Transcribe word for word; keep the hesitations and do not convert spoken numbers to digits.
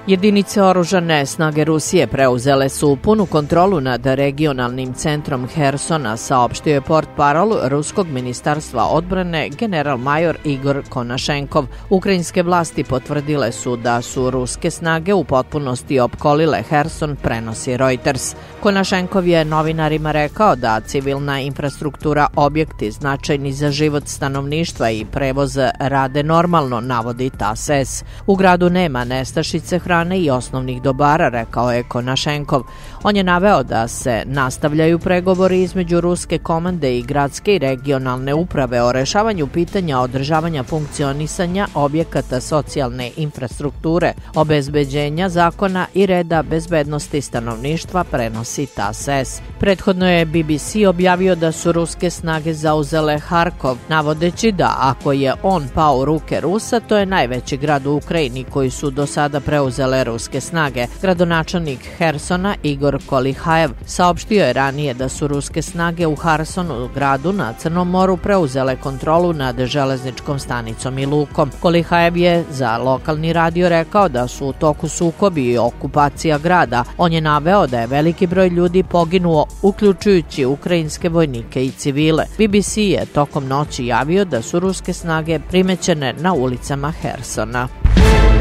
Jedinice oružane snage Rusije preuzele su punu kontrolu nad regionalnim centrom Hersona, saopštio je portparol Ruskog ministarstva odbrane general-major Igor Konašenkov. Ukrajinske vlasti potvrdile su da su ruske snage u potpunosti opkolile Herson, prenosi Reuters. Konašenkov je novinarima rekao da civilna infrastruktura, objekti značajni za život stanovništva i prevoz rade normalno, navodi T A S S. U gradu nema nestašice hrane i osnovnih dobara, rekao je Konašenkov. On je naveo da se nastavljaju pregovori između ruske komande i gradske i regionalne uprave o rešavanju pitanja održavanja funkcionisanja objekata socijalne infrastrukture, obezbeđenja zakona i reda bezbednosti stanovništva, prenosi T A S S. Prethodno je B B C objavio da su ruske snage zauzele Harkov, navodeći da ako je on pao u ruke Rusa, to je najveći grad u Ukrajini koji su do sada preuzele ruske snage. Gradonačelnik Hersona Igor Kolihajev saopštio je ranije da su ruske snage u Hersonu, gradu na Crnom moru, preuzele kontrolu nad železničkom stanicom i lukom. Kolihajev je za lokalni radio rekao da su u toku sukobi i okupacija grada. On je naveo da je veliki broj ljudi poginuo, uključujući ukrajinske vojnike i civile. B B C je tokom noći javio da su ruske snage primećene na ulicama Hersona.